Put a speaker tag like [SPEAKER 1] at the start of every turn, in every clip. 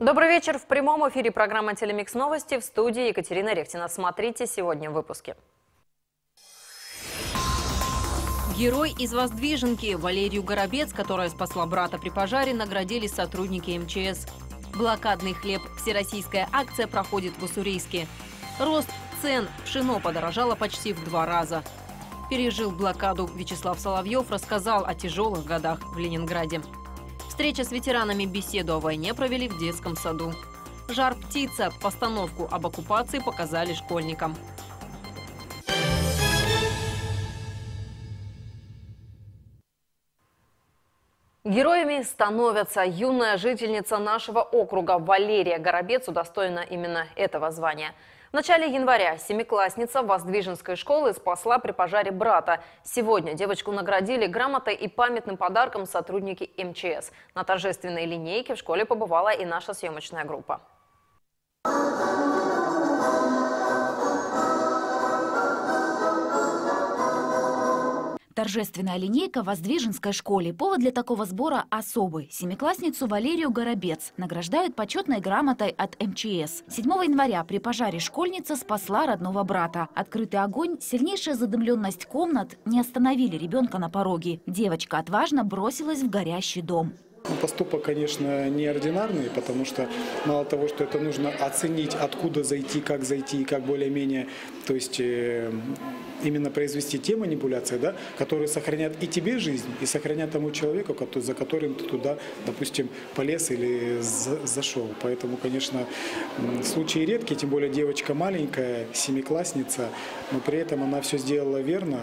[SPEAKER 1] Добрый вечер. В прямом эфире программа «Телемикс Новости», в студии Екатерина Рехтина. Смотрите сегодня в выпуске.
[SPEAKER 2] Герой из Воздвиженки. Валерию Горобец, которая спасла брата при пожаре, наградили сотрудники МЧС. Блокадный хлеб. Всероссийская акция проходит в Уссурийске. Рост цен. Пшено подорожало почти в 2 раза. Пережил блокаду. Вячеслав Соловьев рассказал о тяжелых годах в Ленинграде. Встреча с ветеранами, беседу о войне провели в детском саду. «Жар птица». Постановку об оккупации показали школьникам.
[SPEAKER 1] Героями становятся. Юная жительница нашего округа Валерия Горобец удостоена именно этого звания. В начале января семиклассница Воздвиженской школы спасла при пожаре брата. Сегодня девочку наградили грамотой и памятным подарком сотрудники МЧС. На торжественной линейке в школе побывала и наша съемочная группа.
[SPEAKER 3] Торжественная линейка в Воздвиженской школе. Повод для такого сбора особый. Семиклассницу Валерию Горобец награждают почетной грамотой от МЧС. 7 января при пожаре школьница спасла родного брата. Открытый огонь, сильнейшая задымленность комнат не остановили ребенка на пороге. Девочка отважно бросилась в горящий дом.
[SPEAKER 4] Поступок, конечно, неординарный, потому что мало того, что это нужно оценить, откуда зайти, и как более-менее, то есть именно произвести те манипуляции, да, которые сохранят и тебе жизнь, и сохранят тому человеку, за которым ты туда, допустим, полез или зашел. Поэтому, конечно, случаи редкие, тем более девочка маленькая, семиклассница, но при этом она все сделала верно,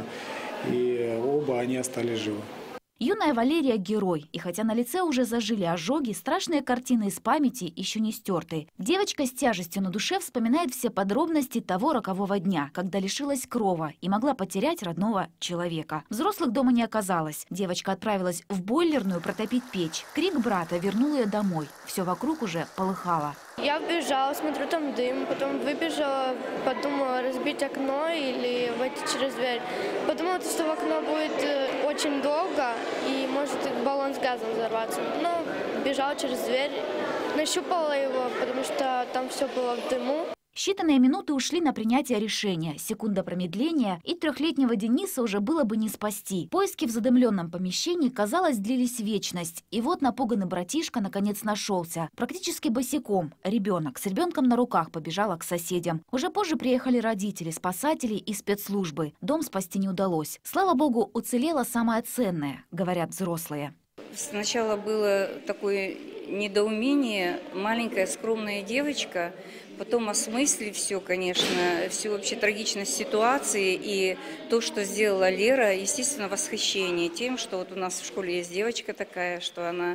[SPEAKER 4] и оба они остались живы.
[SPEAKER 3] Юная Валерия – герой. И хотя на лице уже зажили ожоги, страшные картины из памяти еще не стерты. Девочка с тяжестью на душе вспоминает все подробности того рокового дня, когда лишилась крова и могла потерять родного человека. Взрослых дома не оказалось. Девочка отправилась в бойлерную протопить печь. Крик брата вернул ее домой. Все вокруг уже полыхало.
[SPEAKER 5] Я вбежала, смотрю, там дым, потом выбежала, подумала разбить окно или войти через дверь. Подумала, что в окно будет очень долго и может баллон с газом взорваться. Но бежала через дверь, нащупала его, потому что там все было в дыму.
[SPEAKER 3] Считанные минуты ушли на принятие решения. Секунда промедления, и 3-летнего Дениса уже было бы не спасти. Поиски в задымленном помещении, казалось, длились вечность. И вот напуганный братишка наконец нашелся. Практически босиком. Ребенок с ребенком на руках побежала к соседям. Уже позже приехали родители, спасатели и спецслужбы. Дом спасти не удалось. Слава богу, уцелело самое ценное, говорят взрослые.
[SPEAKER 6] Сначала было такое недоумение. Маленькая скромная девочка. Потом осмыслив все, конечно, всю вообще трагичность ситуации и то, что сделала Лера, естественно, восхищение тем, что вот у нас в школе есть девочка такая, что она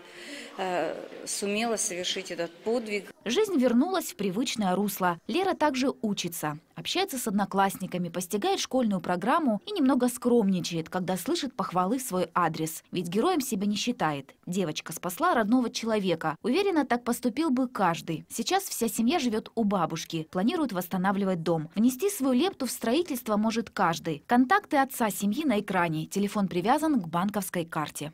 [SPEAKER 6] сумела совершить этот подвиг.
[SPEAKER 3] Жизнь вернулась в привычное русло. Лера также учится, общается с одноклассниками, постигает школьную программу и немного скромничает, когда слышит похвалы в свой адрес. Ведь героем себя не считает. Девочка спасла родного человека. Уверена, так поступил бы каждый. Сейчас вся семья живет у бабушки. Планируют восстанавливать дом. Внести свою лепту в строительство может каждый. Контакты отца семьи на экране. Телефон привязан к банковской карте.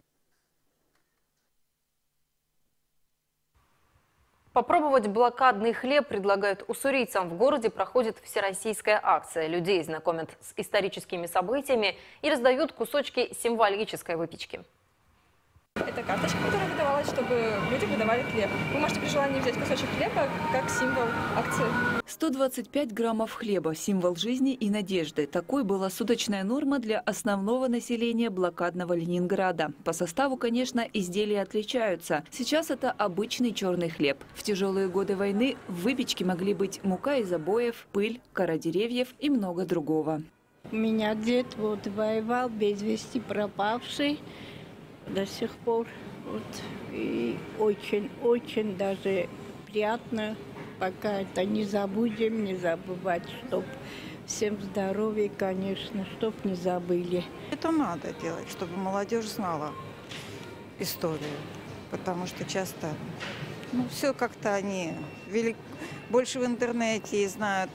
[SPEAKER 1] Попробовать блокадный хлеб предлагают уссурийцам. В городе проходит всероссийская акция. Людей знакомят с историческими событиями и раздают кусочки символической выпечки.
[SPEAKER 7] Это карточка, которая выдавалась, чтобы людям выдавали хлеб. Вы можете при желании взять кусочек хлеба как символ акции.
[SPEAKER 8] 125 граммов хлеба – символ жизни и надежды. Такой была суточная норма для основного населения блокадного Ленинграда. По составу, конечно, изделия отличаются. Сейчас это обычный черный хлеб. В тяжелые годы войны в выпечке могли быть мука из обоев, пыль, кора деревьев и много другого.
[SPEAKER 9] У меня дед воевал, без вести пропавший. До сих пор и очень даже приятно, пока это не забудем, не забывать, чтоб всем здоровья, конечно, чтоб не забыли.
[SPEAKER 10] Это надо делать, чтобы молодежь знала историю, потому что часто, все как-то они больше в интернете и знают,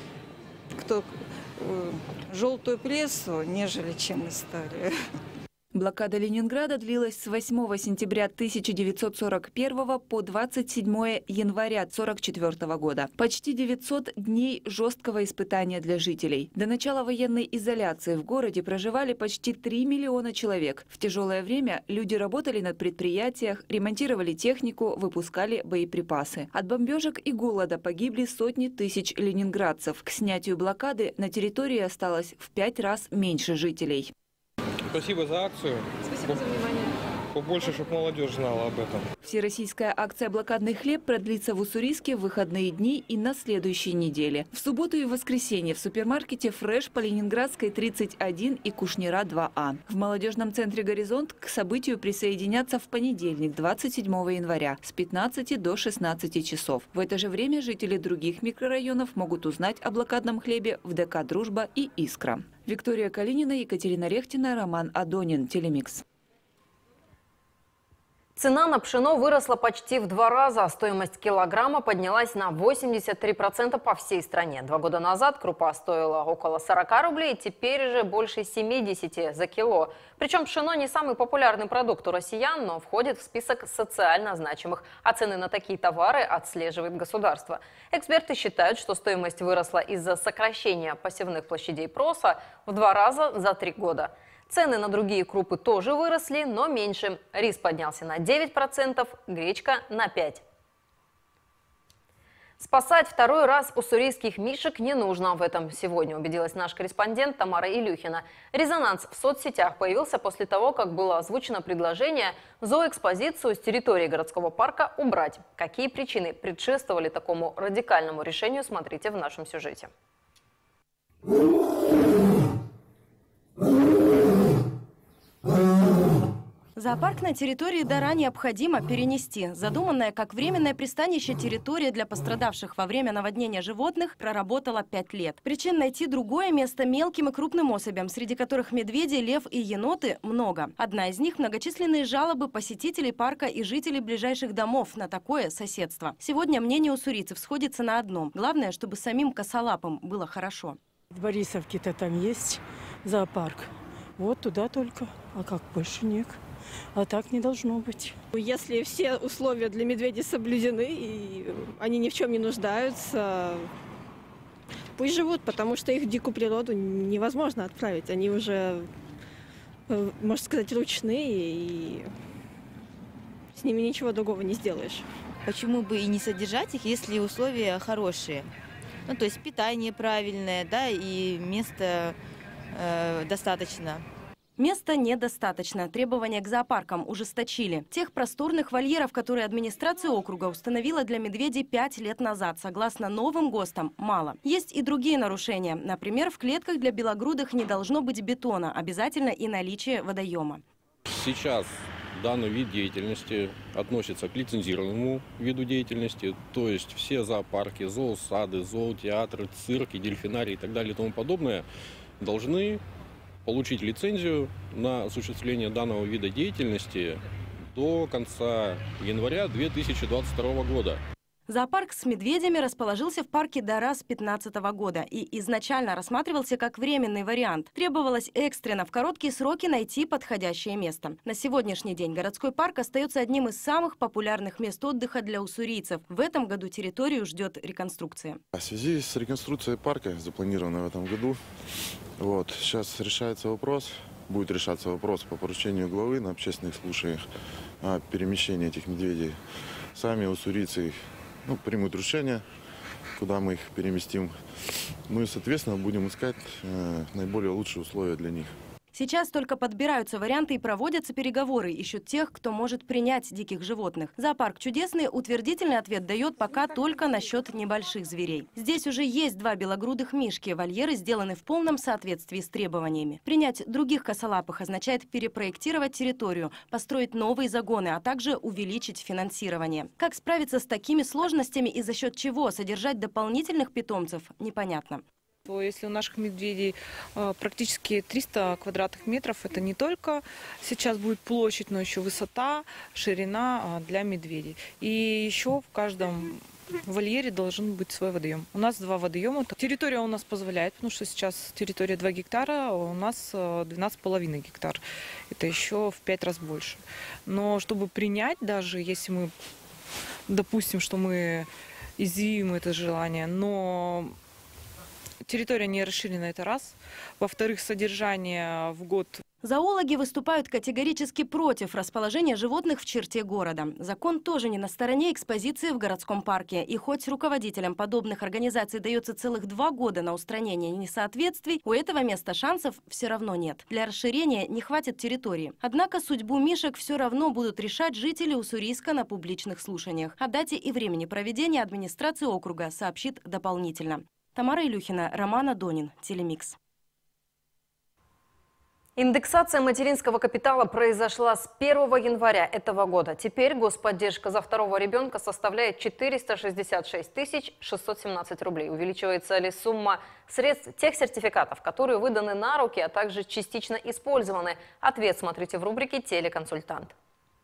[SPEAKER 10] кто желтую прессу, нежели чем историю.
[SPEAKER 8] Блокада Ленинграда длилась с 8 сентября 1941 по 27 января 1944 года. Почти 900 дней жесткого испытания для жителей. До начала военной изоляции в городе проживали почти 3 миллиона человек. В тяжелое время люди работали на предприятиях, ремонтировали технику, выпускали боеприпасы. От бомбежек и голода погибли сотни тысяч ленинградцев. К снятию блокады на территории осталось в 5 раз меньше жителей.
[SPEAKER 11] Спасибо за акцию.
[SPEAKER 7] Спасибо за внимание.
[SPEAKER 11] Побольше, чтобы молодежь знала об этом.
[SPEAKER 8] Всероссийская акция «Блокадный хлеб» продлится в Уссурийске в выходные дни и на следующей неделе. В субботу и воскресенье в супермаркете «Фреш» по Ленинградской 31 и Кушнира 2А. В молодежном центре «Горизонт» к событию присоединятся в понедельник, 27 января, с 15 до 16 часов. В это же время жители других микрорайонов могут узнать о блокадном хлебе в ДК «Дружба» и «Искра». Виктория Калинина, Екатерина Рехтина, Роман Адонин. Телемикс.
[SPEAKER 1] Цена на пшено выросла почти в 2 раза, а стоимость килограмма поднялась на 83% по всей стране. 2 года назад крупа стоила около 40 рублей, теперь же больше 70 за кило. Причем пшено не самый популярный продукт у россиян, но входит в список социально значимых. А цены на такие товары отслеживает государство. Эксперты считают, что стоимость выросла из-за сокращения посевных площадей проса в 2 раза за 3 года. Цены на другие крупы тоже выросли, но меньше. Рис поднялся на 9%, гречка на 5%. Спасать второй раз уссурийских мишек не нужно. В этом сегодня убедилась наш корреспондент Тамара Илюхина. Резонанс в соцсетях появился после того, как было озвучено предложение зооэкспозицию с территории городского парка убрать. Какие причины предшествовали такому радикальному решению, смотрите в нашем сюжете.
[SPEAKER 12] Зоопарк на территории Дара необходимо перенести. Задуманная как временное пристанище территория для пострадавших во время наводнения животных проработала 5 лет. Причин найти другое место мелким и крупным особям, среди которых медведи, лев и еноты, много. Одна из них – многочисленные жалобы посетителей парка и жителей ближайших домов на такое соседство. Сегодня мнение уссурийцев сходится на одном. Главное, чтобы самим косолапым было хорошо.
[SPEAKER 13] В Борисовке-то там есть зоопарк. Вот туда только. А как больше нет? А так не должно быть.
[SPEAKER 7] Если все условия для медведей соблюдены, и они ни в чем не нуждаются, пусть живут, потому что их в дикую природу невозможно отправить. Они уже, можно сказать, ручные, и с ними ничего другого не сделаешь.
[SPEAKER 14] Почему бы и не содержать их, если условия хорошие? Ну, то есть питание правильное, да, и места достаточно.
[SPEAKER 12] Места недостаточно. Требования к зоопаркам ужесточили. Тех просторных вольеров, которые администрация округа установила для медведей 5 лет назад, согласно новым ГОСТам, мало. Есть и другие нарушения. Например, в клетках для белогрудых не должно быть бетона. Обязательно и наличие водоема.
[SPEAKER 11] Сейчас данный вид деятельности относится к лицензированному виду деятельности. То есть все зоопарки, зоосады, зоотеатры, цирки, дельфинарии и так далее и тому подобное должны получить лицензию на осуществление данного вида деятельности до конца января 2022 года.
[SPEAKER 12] Зоопарк с медведями расположился в парке Дара с 2015 года и изначально рассматривался как временный вариант. Требовалось экстренно в короткие сроки найти подходящее место. На сегодняшний день городской парк остается одним из самых популярных мест отдыха для уссурийцев. В этом году территорию ждет реконструкция.
[SPEAKER 15] В связи с реконструкцией парка, запланированной в этом году, сейчас решается вопрос, будет решаться вопрос по поручению главы на общественных слушаниях о перемещении этих медведей. Сами уссурийцы примут решение, куда мы их переместим. Мы, соответственно, будем искать наиболее лучшие условия для них.
[SPEAKER 12] Сейчас только подбираются варианты и проводятся переговоры. Ищут тех, кто может принять диких животных. Зоопарк «Чудесный» утвердительный ответ дает пока только насчет небольших зверей. Здесь уже есть 2 белогрудых мишки. Вольеры сделаны в полном соответствии с требованиями. Принять других косолапых означает перепроектировать территорию, построить новые загоны, а также увеличить финансирование. Как справиться с такими сложностями и за счет чего содержать дополнительных питомцев, непонятно.
[SPEAKER 16] Если у наших медведей практически 300 квадратных метров, это не только сейчас будет площадь, но еще высота, ширина для медведей. И еще в каждом в вольере должен быть свой водоем. У нас 2 водоема. Территория у нас позволяет, потому что сейчас территория 2 гектара, а у нас 12,5 гектар. Это еще в 5 раз больше. Но чтобы принять, даже если мы допустим, что мы изъявим это желание, но территория не расширена, это раз. Во-вторых, содержание в год.
[SPEAKER 12] Зоологи выступают категорически против расположения животных в черте города. Закон тоже не на стороне экспозиции в городском парке. И хоть руководителям подобных организаций дается целых 2 года на устранение несоответствий, у этого места шансов все равно нет. Для расширения не хватит территории. Однако судьбу мишек все равно будут решать жители Уссурийска на публичных слушаниях. О дате и времени проведения администрация округа сообщит дополнительно. Тамара Илюхина, Роман Адонин, Телемикс.
[SPEAKER 1] Индексация материнского капитала произошла с 1 января этого года. Теперь господдержка за 2-го ребенка составляет 466 617 рублей. Увеличивается ли сумма средств тех сертификатов, которые выданы на руки, а также частично использованы? Ответ смотрите в рубрике «Телеконсультант».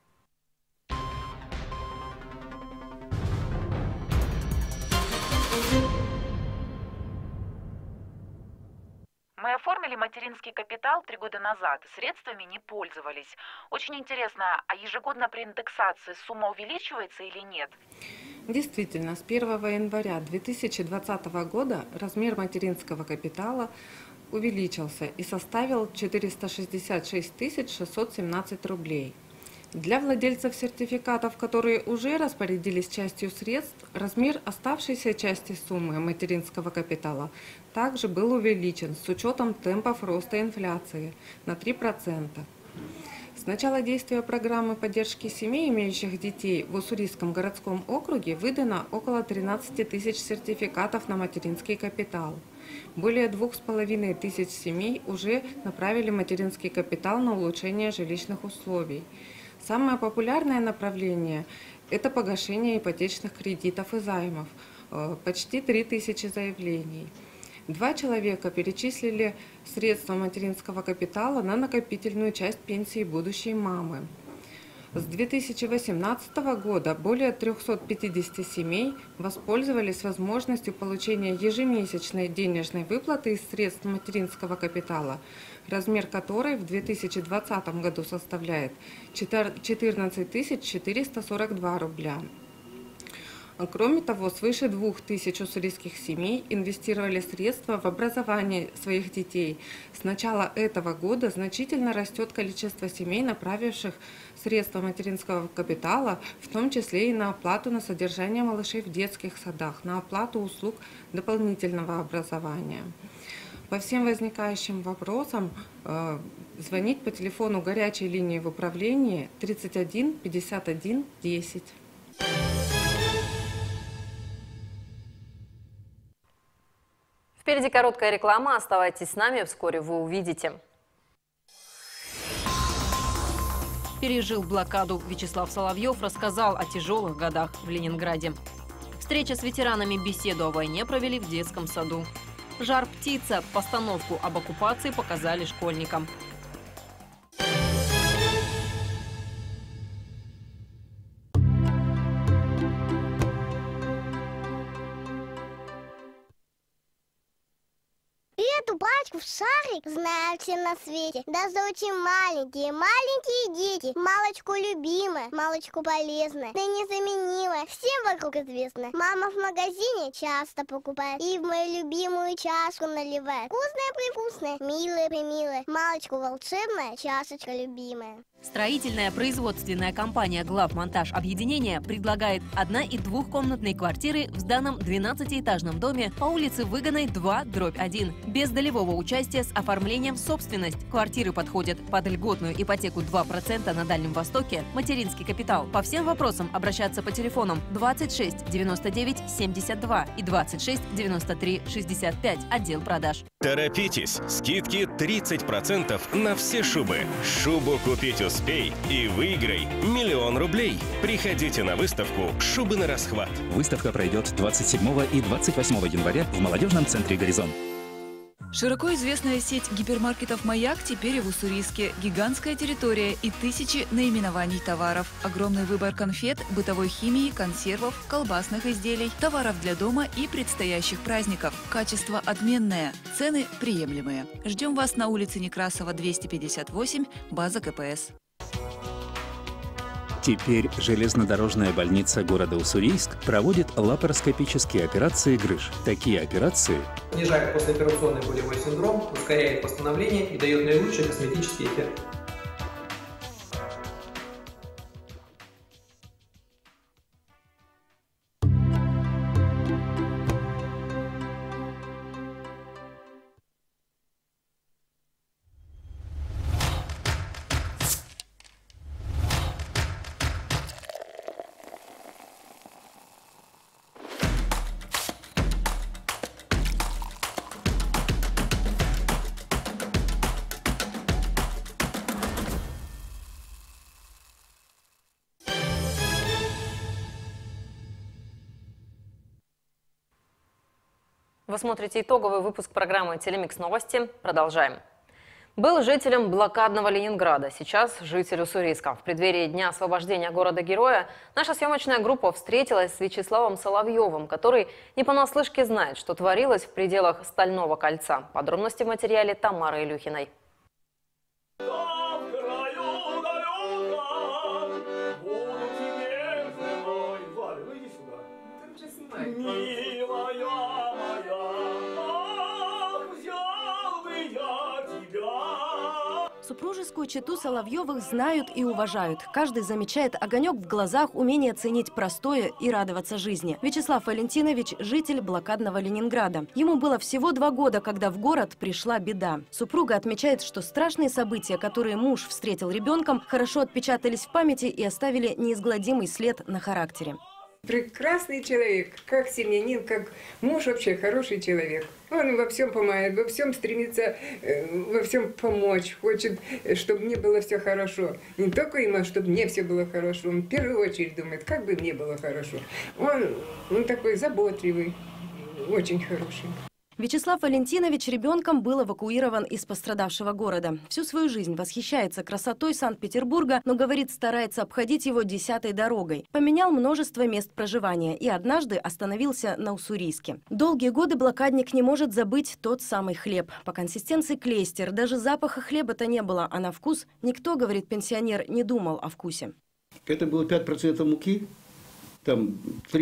[SPEAKER 17] Мы оформили материнский капитал 3 года назад, средствами не пользовались. Очень интересно, а ежегодно при индексации сумма увеличивается или нет?
[SPEAKER 18] Действительно, с 1 января 2020 года размер материнского капитала увеличился и составил 466 617 рублей. Для владельцев сертификатов, которые уже распорядились частью средств, размер оставшейся части суммы материнского капитала также был увеличен с учетом темпов роста инфляции на 3%. С начала действия программы поддержки семей, имеющих детей, в Уссурийском городском округе выдано около 13 тысяч сертификатов на материнский капитал. Более 2500 семей уже направили материнский капитал на улучшение жилищных условий. Самое популярное направление – это погашение ипотечных кредитов и займов. Почти 3000 заявлений. 2 человека перечислили средства материнского капитала на накопительную часть пенсии будущей мамы. С 2018 года более 350 семей воспользовались возможностью получения ежемесячной денежной выплаты из средств материнского капитала, размер которой в 2020 году составляет 14 442 рубля. Кроме того, свыше 2000 уссурийских семей инвестировали средства в образование своих детей. С начала этого года значительно растет количество семей, направивших средства материнского капитала, в том числе и на оплату на содержание малышей в детских садах, на оплату услуг дополнительного образования. По всем возникающим вопросам звонить по телефону горячей линии в управлении 31 51 10.
[SPEAKER 1] Впереди короткая реклама. Оставайтесь с нами, вскоре вы увидите.
[SPEAKER 2] Пережил блокаду. Вячеслав Соловьев рассказал о тяжелых годах в Ленинграде. Встреча с ветеранами, беседу о войне провели в детском саду. «Жар-птица» – постановку об оккупации показали школьникам.
[SPEAKER 19] Эту пачку в шарик знают все на свете. Даже очень маленькие дети. Малочку любимая, малочку полезная, да незаменимая. Всем вокруг известно. Мама в магазине часто покупает и в мою любимую чашку наливает. Вкусная-превкусная, милая-примилая. Малочку волшебная, чашечка любимая.
[SPEAKER 2] Строительная производственная компания «Главмонтаж Объединения» предлагает 1- и 2-комнатные квартиры в сданном 12-этажном доме по улице Выгонной 2/1, без долевого участия с оформлением в собственность. Квартиры подходят под льготную ипотеку 2% на Дальнем Востоке, материнский капитал. По всем вопросам обращаться по телефонам 26 99 72 и 26 93 65, отдел продаж.
[SPEAKER 20] Торопитесь! Скидки 30% на все шубы. Шубу купить успей и выиграй 1 000 000 рублей. Приходите на выставку «Шубы на расхват».
[SPEAKER 21] Выставка пройдет 27 и 28 января в молодежном центре «Горизонт».
[SPEAKER 8] Широко известная сеть гипермаркетов «Маяк» теперь и в Уссурийске. Гигантская территория и тысячи наименований товаров. Огромный выбор конфет, бытовой химии, консервов, колбасных изделий, товаров для дома и предстоящих праздников. Качество отменное, цены приемлемые. Ждем вас на улице Некрасова, 258, база КПС.
[SPEAKER 21] Теперь железнодорожная больница города Уссурийск проводит лапароскопические операции грыж. Такие операции
[SPEAKER 22] снижает послеоперационный болевой синдром, ускоряет восстановление и дает наилучший косметический эффект.
[SPEAKER 1] Вы смотрите итоговый выпуск программы «Телемикс Новости». Продолжаем. Был жителем блокадного Ленинграда, сейчас житель Уссурийска. В преддверии Дня освобождения города-героя наша съемочная группа встретилась с Вячеславом Соловьевым, который не понаслышке знает, что творилось в пределах Стального кольца. Подробности в материале Тамары Илюхиной.
[SPEAKER 12] Супружескую чету Соловьевых знают и уважают. Каждый замечает огонек в глазах, умение ценить простое и радоваться жизни. Вячеслав Валентинович – житель блокадного Ленинграда. Ему было всего 2 года, когда в город пришла беда. Супруга отмечает, что страшные события, которые муж встретил ребенком, хорошо отпечатались в памяти и оставили неизгладимый след на характере.
[SPEAKER 23] Прекрасный человек, как семьянин, как муж, вообще хороший человек. Он во всем помогает, во всем стремится, во всем помочь, хочет, чтобы мне было все хорошо. Не только ему, а чтобы мне все было хорошо. Он в первую очередь думает, как бы мне было хорошо. Он такой заботливый, очень хороший.
[SPEAKER 12] Вячеслав Валентинович ребенком был эвакуирован из пострадавшего города. Всю свою жизнь восхищается красотой Санкт-Петербурга, но, говорит, старается обходить его 10-й дорогой. Поменял множество мест проживания и однажды остановился на Уссурийске. Долгие годы блокадник не может забыть тот самый хлеб. По консистенции клейстер, даже запаха хлеба-то не было, а на вкус никто, говорит пенсионер, не думал о вкусе.
[SPEAKER 24] Это было 5% муки. Там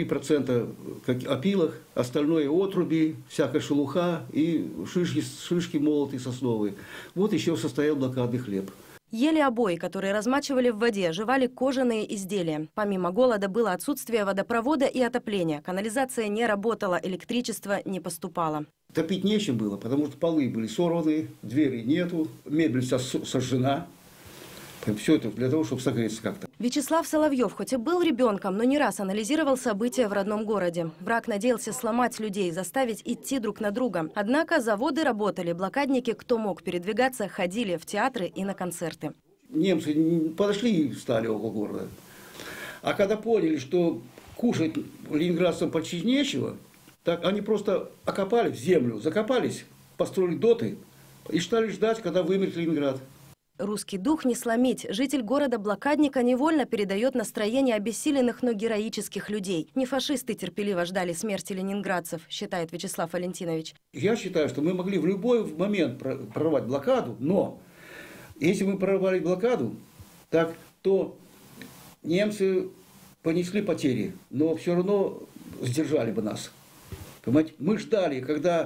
[SPEAKER 24] 3% опилок, остальное отруби, всякая шелуха и шишки молотые сосновые. Вот еще состоял блокадный хлеб.
[SPEAKER 12] Ели обои, которые размачивали в воде, жевали кожаные изделия. Помимо голода было отсутствие водопровода и отопления. Канализация не работала, электричество не поступало.
[SPEAKER 24] Топить нечем было, потому что полы были сорваны, двери нету, мебель вся сожжена. Все это для того, чтобы согреться как-то.
[SPEAKER 12] Вячеслав Соловьев хоть и был ребенком, но не раз анализировал события в родном городе. Враг надеялся сломать людей, заставить идти друг на друга. Однако заводы работали, блокадники, кто мог передвигаться, ходили в театры и на концерты.
[SPEAKER 24] Немцы подошли и встали около города. А когда поняли, что кушать ленинградцам почти нечего, так они просто окопали в землю, закопались, построили доты и стали ждать, когда вымрет Ленинград.
[SPEAKER 12] Русский дух не сломить. Житель города-блокадника невольно передает настроение обессиленных, но героических людей. Не фашисты терпеливо ждали смерти ленинградцев, считает Вячеслав Валентинович.
[SPEAKER 24] Я считаю, что мы могли в любой момент прорвать блокаду, но если мы прорвали блокаду, то немцы понесли потери, но все равно сдержали бы нас. Понимаете? Мы ждали,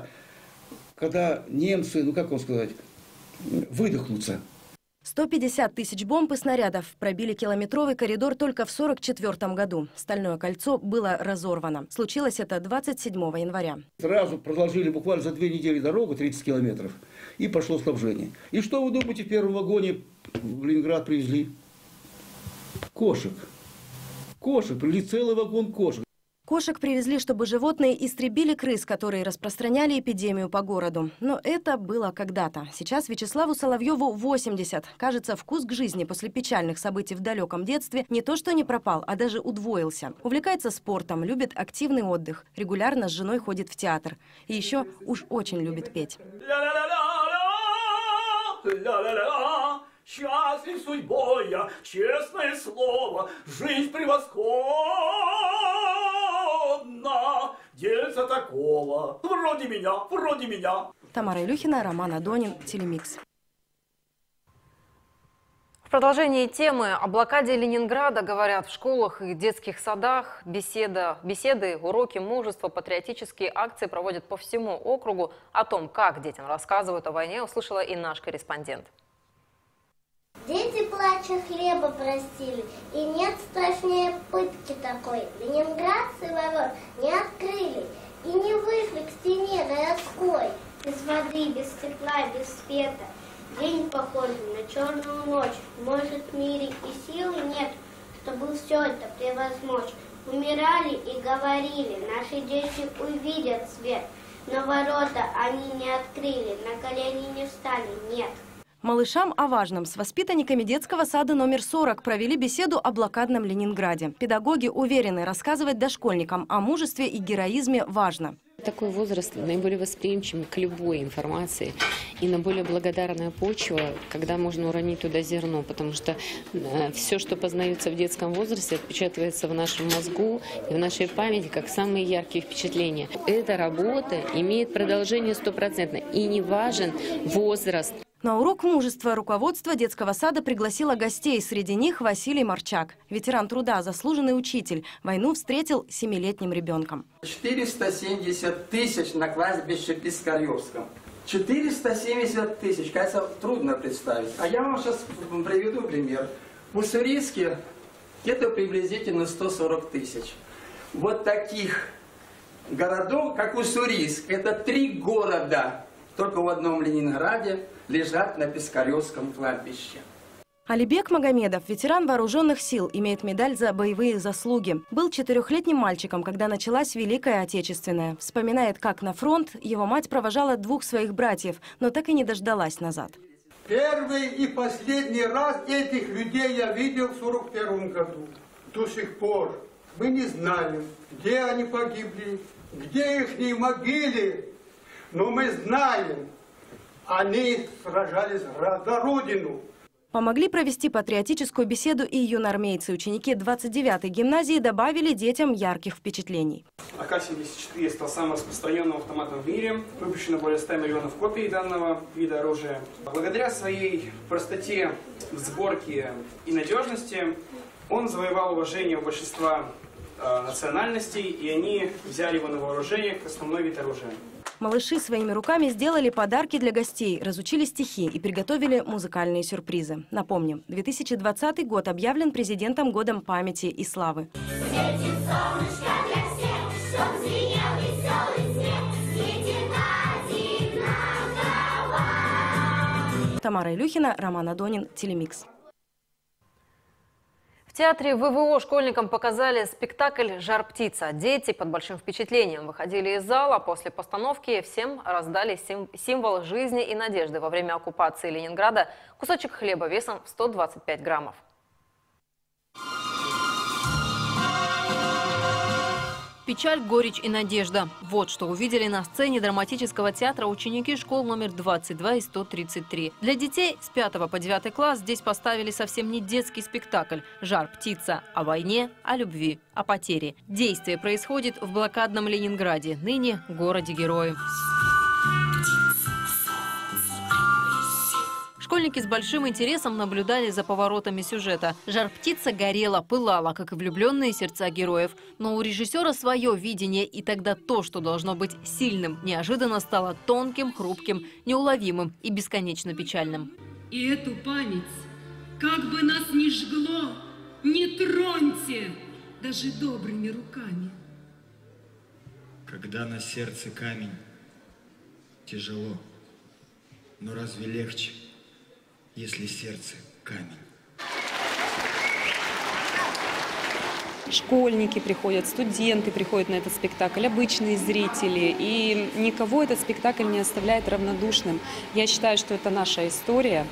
[SPEAKER 24] когда немцы, выдохнутся.
[SPEAKER 12] 150 тысяч бомб и снарядов пробили километровый коридор только в 1944 году. Стальное кольцо было разорвано. Случилось это 27 января.
[SPEAKER 24] Сразу продолжили буквально за 2 недели дорогу, 30 километров, и пошло снабжение. И что вы думаете, в первом вагоне в Ленинград привезли? Кошек. Кошек, привезли целый вагон кошек.
[SPEAKER 12] Кошек привезли, чтобы животные истребили крыс, которые распространяли эпидемию по городу. Но это было когда-то. Сейчас Вячеславу Соловьеву 80. Кажется, вкус к жизни после печальных событий в далеком детстве не то что не пропал, а даже удвоился. Увлекается спортом, любит активный отдых. Регулярно с женой ходит в театр. И еще уж очень любит петь.
[SPEAKER 3] Счастлив судьбой я, честное слово, жизнь превосходна. Дельца такого, вроде меня.
[SPEAKER 12] Тамара Илюхина, Роман Адонин, Телемикс.
[SPEAKER 1] В продолжении темы о блокаде Ленинграда говорят в школах и детских садах. Беседы, уроки мужества, патриотические акции проводят по всему округу. О том, как детям рассказывают о войне, услышала и наш корреспондент.
[SPEAKER 19] Дети плача хлеба просили, и нет страшнее пытки такой. Ленинградцы ворот не открыли и не вышли к стене городской. Без воды, без тепла, без света. День похожий на черную ночь. Может, в мире и силы нет, чтобы все это превозмочь. Умирали и говорили, наши дети увидят свет. Но ворота они не открыли, на колени не встали, нет.
[SPEAKER 12] Малышам о важном с воспитанниками детского сада номер 40 провели беседу о блокадном Ленинграде. Педагоги уверены, рассказывать дошкольникам о мужестве и героизме важно.
[SPEAKER 4] Такой возраст наиболее восприимчив к любой информации и на более благодарная почва, когда можно уронить туда зерно, потому что все, что познается в детском возрасте, отпечатывается в нашем мозгу и в нашей памяти как самые яркие впечатления. Эта работа имеет продолжение 100%, и не важен возраст.
[SPEAKER 12] На урок мужества руководство детского сада пригласило гостей. Среди них Василий Марчак. Ветеран труда, заслуженный учитель. Войну встретил 7-летним ребенком.
[SPEAKER 5] 470 тысяч на кладбище Пискаревском. 470 тысяч, кажется, трудно представить. А я вам сейчас приведу пример. В Уссурийске где-то приблизительно 140 тысяч. Вот таких городов, как Уссурийск, это 3 города. Только в одном Ленинграде лежат на Пискаревском кладбище.
[SPEAKER 12] Алибек Магомедов, ветеран вооруженных сил, имеет медаль за боевые заслуги. Был 4-летним мальчиком, когда началась Великая Отечественная. Вспоминает, как на фронт его мать провожала 2 своих братьев, но так и не дождалась назад.
[SPEAKER 6] Первый и последний раз этих людей я видел в 1941 году. До сих пор мы не знаем, где они погибли, где их могилы, но мы знаем, они сражались за Родину.
[SPEAKER 12] Помогли провести патриотическую беседу и юноармейцы. Ученики 29-й гимназии добавили детям ярких впечатлений.
[SPEAKER 25] АК-74 стал самым распространенным автоматом в мире. Выпущено более 100 миллионов копий данного вида оружия. Благодаря своей простоте в сборке и надежности он завоевал уважение у большинства национальностей, и они взяли его на вооружение как основной вид оружия.
[SPEAKER 12] Малыши своими руками сделали подарки для гостей, разучили стихи и приготовили музыкальные сюрпризы. Напомним, 2020 год объявлен президентом годом памяти и славы. Тамара Илюхина, Роман Адонин, Телемикс.
[SPEAKER 1] В театре ВВО школьникам показали спектакль «Жар-птица». Дети под большим впечатлением выходили из зала. После постановки всем раздали символ жизни и надежды во время оккупации Ленинграда – кусочек хлеба весом в 125 граммов.
[SPEAKER 2] Печаль, горечь и надежда. Вот что увидели на сцене драматического театра ученики школ номер 22 и 133. Для детей с 5 по 9 класс здесь поставили совсем не детский спектакль «Жар-птица» о войне, о любви, о потере. Действие происходит в блокадном Ленинграде, ныне городе-герое. Школьники с большим интересом наблюдали за поворотами сюжета. Жар-птица горела, пылала, как и влюбленные сердца героев. Но у режиссера свое видение, и тогда то, что должно быть сильным, неожиданно стало тонким, хрупким, неуловимым и бесконечно печальным.
[SPEAKER 26] И эту память, как бы нас ни жгло, не троньте даже добрыми руками.
[SPEAKER 27] Когда на сердце камень, тяжело, но разве легче, если сердце камень?
[SPEAKER 7] школьники приходят, студенты приходят на этот спектакль, обычные зрители. И никого этот спектакль не оставляет равнодушным. Я считаю, что это наша история.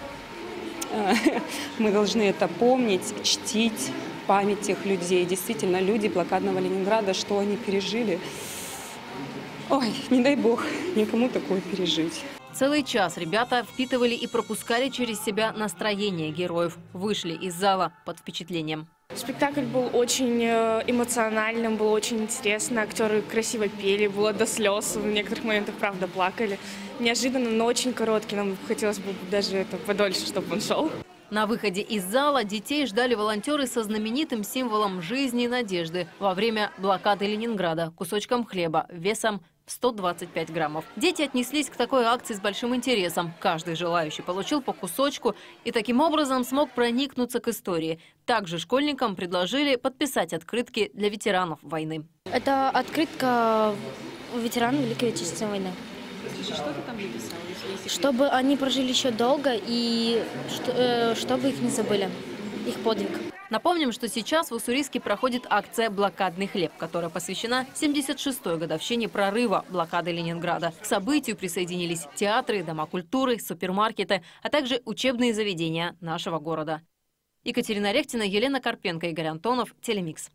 [SPEAKER 7] Мы должны это помнить, чтить память тех людей. Действительно, люди блокадного Ленинграда, что они пережили. Ой, не дай бог никому такое пережить.
[SPEAKER 2] Целый час ребята впитывали и пропускали через себя настроение героев. Вышли из зала под впечатлением.
[SPEAKER 9] Спектакль был очень эмоциональным, было очень интересно. Актеры красиво пели, было до слез. В некоторых моментах, правда, плакали. Неожиданно, но очень короткий. Нам хотелось бы даже это подольше, чтобы он шел.
[SPEAKER 2] На выходе из зала детей ждали волонтеры со знаменитым символом жизни и надежды во время блокады Ленинграда – кусочком хлеба весом 125 граммов. Дети отнеслись к такой акции с большим интересом. Каждый желающий получил по кусочку и таким образом смог проникнуться к истории. Также школьникам предложили подписать открытки для ветеранов войны.
[SPEAKER 10] Это открытка ветеранам Великой Отечественной войны.
[SPEAKER 7] Что ты там написала?
[SPEAKER 10] Чтобы они прожили еще долго и чтобы их не забыли, их подвиг.
[SPEAKER 2] Напомним, что сейчас в Уссурийске проходит акция «Блокадный хлеб», которая посвящена 76-й годовщине прорыва блокады Ленинграда. К событию присоединились театры, дома культуры, супермаркеты, а также учебные заведения нашего города. Екатерина Рехтина, Елена Карпенко, Игорь Антонов, Телемикс.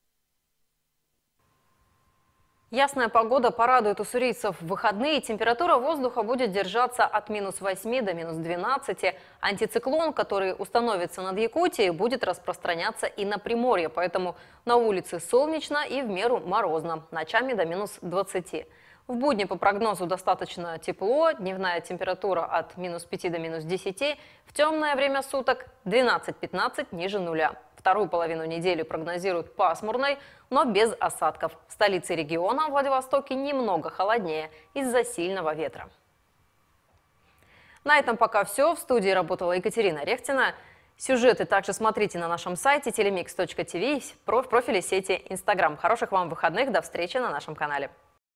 [SPEAKER 1] Ясная погода порадует уссурийцев в выходные. Температура воздуха будет держаться от -8 до -12. Антициклон, который установится над Якутией, будет распространяться и на Приморье. Поэтому на улице солнечно и в меру морозно. Ночами до -20. В будни по прогнозу достаточно тепло. Дневная температура от -5 до -10. В темное время суток 12-15 ниже нуля. Вторую половину недели прогнозируют пасмурной, но без осадков. В столице региона, Владивостоке, немного холоднее из-за сильного ветра. На этом пока все. В студии работала Екатерина Рехтина. Сюжеты также смотрите на нашем сайте telemix.tv, в профиле сети Instagram. Хороших вам выходных. До встречи на нашем канале.